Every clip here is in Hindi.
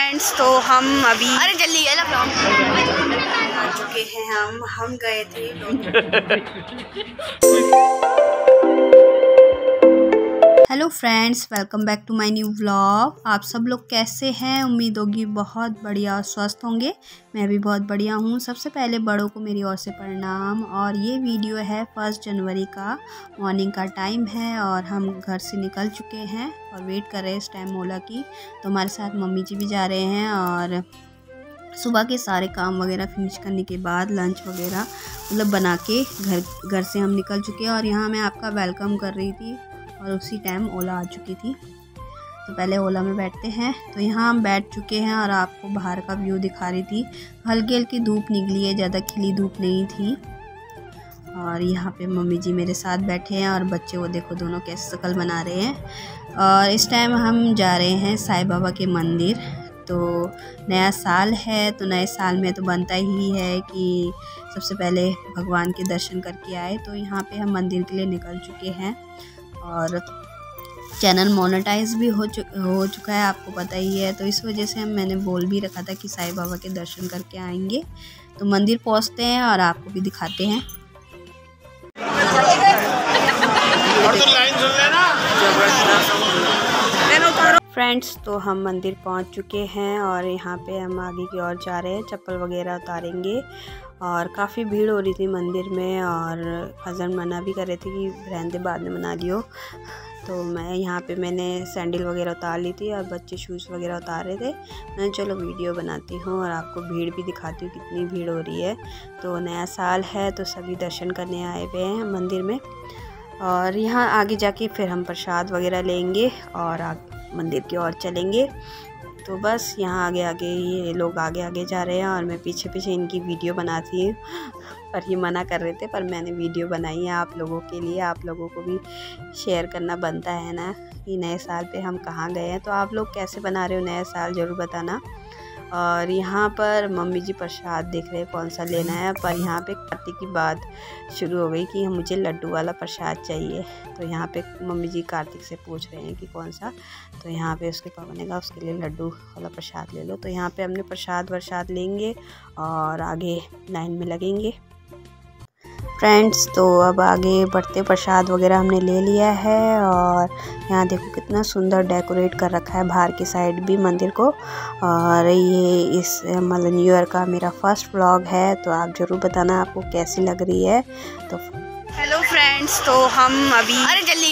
फ्रेंड्स, तो हम अभी अरे जल्दी आ चुके हैं। हम गए थे hello friends, welcome back to my new vlog. आप सब लोग कैसे हैं? उम्मीद होगी बहुत बढ़िया और स्वस्थ होंगे। मैं भी बहुत बढ़िया हूँ। सबसे पहले बड़ों को मेरी ओर से प्रणाम। और ये वीडियो है 1 जनवरी का, मॉर्निंग का टाइम है और हम घर से निकल चुके हैं और वेट कर रहे हैं इस टाइम ओला की। तो हमारे साथ मम्मी जी भी जा रहे हैं और सुबह के सारे काम वगैरह फिनिश करने के बाद लंच वगैरह मतलब बना के घर से हम निकल चुके हैं। और यहाँ मैं आपका वेलकम कर रही थी और उसी टाइम ओला आ चुकी थी। तो पहले ओला में बैठते हैं। तो यहाँ हम बैठ चुके हैं और आपको बाहर का व्यू दिखा रही थी। हल्की हल्की धूप निकली है, ज़्यादा खिली धूप नहीं थी। और यहाँ पे मम्मी जी मेरे साथ बैठे हैं और बच्चे वो देखो दोनों कैसे शक्ल बना रहे हैं। और इस टाइम हम जा रहे हैं साईं बाबा के मंदिर। तो नया साल है, तो नए साल में तो बनता ही है कि सबसे पहले भगवान के दर्शन करके आए। तो यहाँ पे हम मंदिर के लिए निकल चुके हैं और चैनल मोनेटाइज भी हो चुका है, आपको पता ही है। तो इस वजह से मैंने बोल भी रखा था कि साईं बाबा के दर्शन करके आएंगे। तो मंदिर पहुँचते हैं और आपको भी दिखाते हैं। फ्रेंड्स, तो हम मंदिर पहुंच चुके हैं और यहाँ पे हम आगे की ओर जा रहे हैं। चप्पल वगैरह उतारेंगे और काफ़ी भीड़ हो रही थी मंदिर में और हस्बैंड मना भी कर रहे थे कि रहने बाद में मना लियो। तो मैंने सैंडल वगैरह उतार ली थी और बच्चे शूज़ वगैरह उतार रहे थे। मैंने चलो वीडियो बनाती हूँ और आपको भीड़ भी दिखाती हूँ कितनी भीड़ हो रही है। तो नया साल है तो सभी दर्शन करने आए हुए हैं मंदिर में। और यहाँ आगे जाके फिर हम प्रसाद वगैरह लेंगे और मंदिर की ओर चलेंगे। तो बस यहाँ आगे ये लोग आगे जा रहे हैं और मैं पीछे इनकी वीडियो बनाती हूँ। पर ये मना कर रहे थे, पर मैंने वीडियो बनाई है आप लोगों के लिए। आप लोगों को भी शेयर करना बनता है ना कि नए साल पे हम कहाँ गए हैं। तो आप लोग कैसे बना रहे हो नया साल, ज़रूर बताना। और यहाँ पर मम्मी जी प्रसाद देख रहे हैं कौन सा लेना है। पर यहाँ पे कार्तिक की बात शुरू हो गई कि मुझे लड्डू वाला प्रसाद चाहिए। तो यहाँ पे मम्मी जी कार्तिक से पूछ रहे हैं कि कौन सा। तो यहाँ पे उसके पापा ने कहा उसके लिए लड्डू वाला प्रसाद ले लो। तो यहाँ पे हमने प्रसाद लेंगे और आगे लाइन में लगेंगे। फ्रेंड्स, तो अब आगे बढ़ते प्रसाद वगैरह हमने ले लिया है। और यहाँ देखो कितना सुंदर डेकोरेट कर रखा है बाहर की साइड भी मंदिर को। और ये इस मतलब न्यू ईयर का मेरा फर्स्ट व्लॉग है, तो आप ज़रूर बताना आपको कैसी लग रही है। तो हेलो फ्रेंड्स, तो हम अभी अरे जल्दी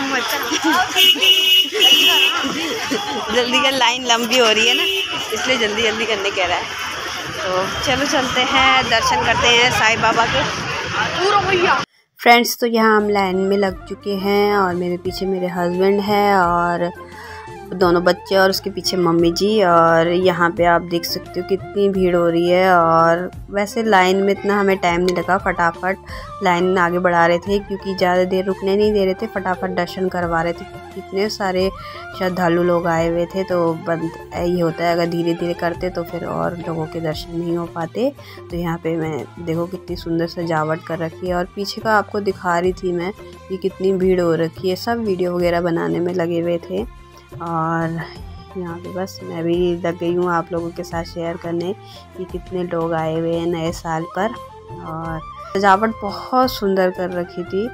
जल्दी का लाइन लंबी हो रही है ना, इसलिए जल्दी करने कह रहा है। तो चलो चलते हैं, दर्शन करते हैं साईं बाबा के। फ्रेंड्स, तो यहाँ हम लाइन में लग चुके हैं और मेरे पीछे मेरे हस्बैंड है और दोनों बच्चे और उसके पीछे मम्मी जी। और यहाँ पे आप देख सकते हो कितनी भीड़ हो रही है। और वैसे लाइन में इतना हमें टाइम नहीं लगा, फटाफट लाइन आगे बढ़ा रहे थे क्योंकि ज़्यादा देर रुकने नहीं दे रहे थे, फटाफट दर्शन करवा रहे थे। कितने सारे श्रद्धालु लोग आए हुए थे। तो ये होता है, अगर धीरे धीरे करते तो फिर और लोगों के दर्शन नहीं हो पाते। तो यहाँ पे मैं देखो कितनी सुंदर सजावट कर रखी है और पीछे का आपको दिखा रही थी मैं कि कितनी भीड़ हो रखी है। सब वीडियो वगैरह बनाने में लगे हुए थे और यहाँ पे बस मैं भी लग गई हूँ आप लोगों के साथ शेयर करने कि कितने लोग आए हुए हैं नए साल पर। और सजावट बहुत सुंदर कर रखी थी।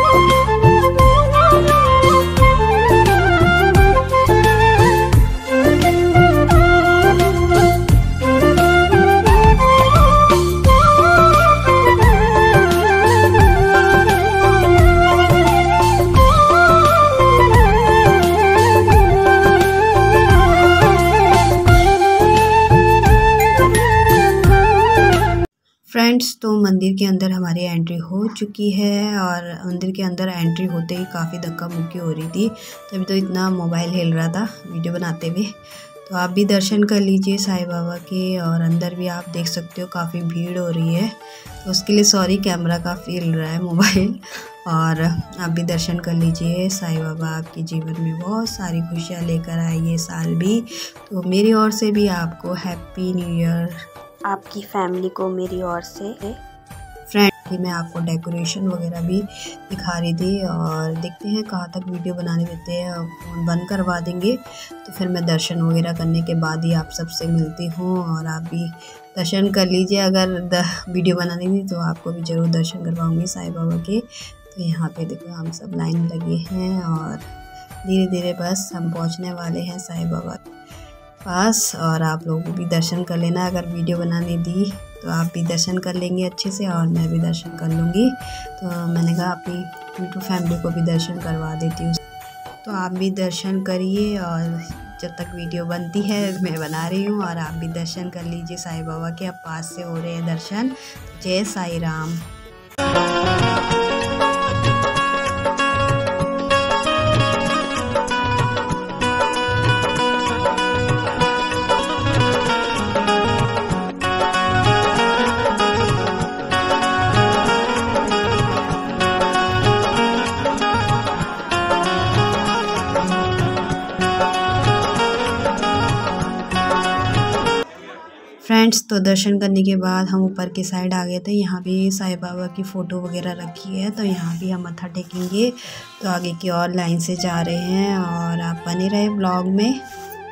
फ्रेंड्स, तो मंदिर के अंदर हमारी एंट्री हो चुकी है और मंदिर के अंदर एंट्री होते ही काफ़ी धक्का मुक्की हो रही थी। तभी तो इतना मोबाइल हिल रहा था वीडियो बनाते हुए। तो आप भी दर्शन कर लीजिए साईं बाबा के। और अंदर भी आप देख सकते हो काफ़ी भीड़ हो रही है, तो उसके लिए सॉरी, कैमरा काफ़ी हिल रहा है मोबाइल। और आप भी दर्शन कर लीजिए। साईं बाबा आपके जीवन में बहुत सारी खुशियाँ लेकर आए ये साल भी। तो मेरी ओर से भी आपको हैप्पी न्यू ईयर, आपकी फैमिली को मेरी ओर से। फ्रेंड, बाकी मैं आपको डेकोरेशन वगैरह भी दिखा रही थी। और देखते हैं कहाँ तक वीडियो बनाने देते हैं, फ़ोन बंद करवा देंगे तो फिर मैं दर्शन वगैरह करने के बाद ही आप सबसे मिलती हूँ। और आप भी दर्शन कर लीजिए, अगर वीडियो बनाने दी तो आपको भी ज़रूर दर्शन करवाऊँगी साईं बाबा के। तो यहाँ पे देखो हम सब लाइन में लगे हैं और धीरे धीरे बस हम पहुँचने वाले हैं साईं बाबा पास। और आप लोगों को भी दर्शन कर लेना, अगर वीडियो बनाने दी तो आप भी दर्शन कर लेंगे अच्छे से और मैं भी दर्शन कर लूँगी। तो मैंने कहा अपनी यूट्यूब फैमिली को भी दर्शन करवा देती हूँ। तो आप भी दर्शन करिए और जब तक वीडियो बनती है मैं बना रही हूँ और आप भी दर्शन कर लीजिए साईं बाबा के। अब पास से हो रहे हैं दर्शन। जय साईं राम। फ्रेंड्स तो दर्शन करने के बाद हम ऊपर की साइड आ गए थे। यहाँ भी साईं बाबा की फ़ोटो वगैरह रखी है तो यहाँ भी हम मत्था टेकेंगे। तो आगे की और लाइन से जा रहे हैं और आप बने रहे ब्लॉग में।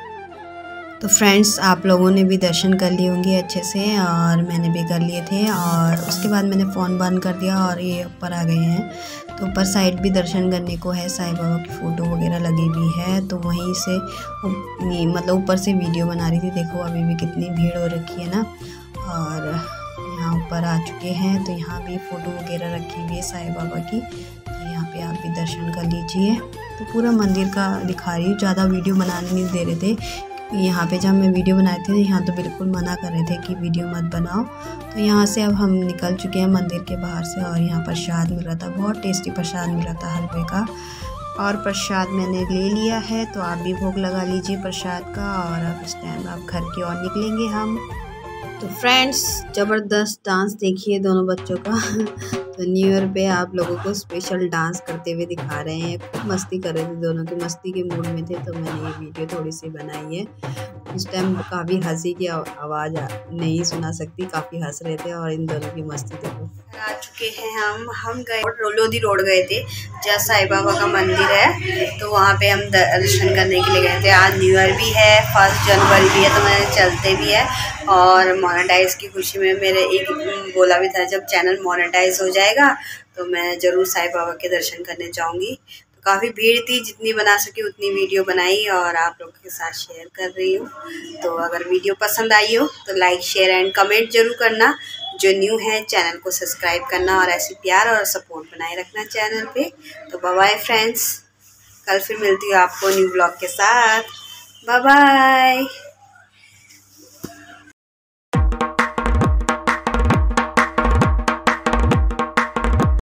तो फ्रेंड्स आप लोगों ने भी दर्शन कर लिए होंगे अच्छे से और मैंने भी कर लिए थे। और उसके बाद मैंने फ़ोन बंद कर दिया और ये ऊपर आ गए हैं। तो ऊपर साइड भी दर्शन करने को है, साईं बाबा की फ़ोटो वगैरह लगी हुई है। तो वहीं से मतलब ऊपर से वीडियो बना रही थी। देखो अभी भी कितनी भीड़ हो रखी है ना। और यहाँ ऊपर आ चुके हैं तो यहाँ भी फ़ोटो वगैरह रखी हुई है साईं बाबा की। तो यहाँ पे आप भी दर्शन कर लीजिए। तो पूरा मंदिर का दिखा रही हूँ, ज़्यादा वीडियो बनाने नहीं दे रहे थे। यहाँ पे जब मैं वीडियो बनाई थी यहाँ तो बिल्कुल मना कर रहे थे कि वीडियो मत बनाओ। तो यहाँ से अब हम निकल चुके हैं मंदिर के बाहर से और यहाँ प्रसाद मिल रहा था, बहुत टेस्टी प्रसाद मिला था हलवे का। और प्रसाद मैंने ले लिया है तो आप भी भोग लगा लीजिए प्रसाद का। और अब इस टाइम आप घर की ओर निकलेंगे हम। तो फ्रेंड्स ज़बरदस्त डांस देखिए दोनों बच्चों का। तो न्यू ईयर पे आप लोगों को स्पेशल डांस करते हुए दिखा रहे हैं। खूब मस्ती कर रहे थे, दोनों की मस्ती के मूड में थे तो मैंने ये वीडियो थोड़ी सी बनाई है। इस टाइम काफ़ी हंसी की आवाज़ नहीं सुना सकती, काफ़ी हंस रहे थे और इन दोनों की मस्ती देखो। आ चुके हैं हम गए लोधी रोड गए थे जहाँ साईं बाबा का मंदिर है। तो वहाँ पे हम दर्शन करने के लिए गए थे। आज न्यू ईयर भी है, 1 जनवरी भी है तो मैंने चलते भी है। और मोनेटाइज की खुशी में मेरे एक बोला भी था जब चैनल मोनेटाइज हो जाएगा तो मैं ज़रूर साईं बाबा के दर्शन करने जाऊँगी। तो काफ़ी भीड़ थी, जितनी बना सकी उतनी वीडियो बनाई और आप लोगों के साथ शेयर कर रही हूँ। तो अगर वीडियो पसंद आई हो तो लाइक शेयर एंड कमेंट जरूर करना। जो न्यू है चैनल को सब्सक्राइब करना और ऐसे प्यार और सपोर्ट बनाए रखना चैनल पे। तो बाय बाय फ्रेंड्स, कल फिर मिलती हूँ आपको न्यू ब्लॉग के साथ। Bye bye.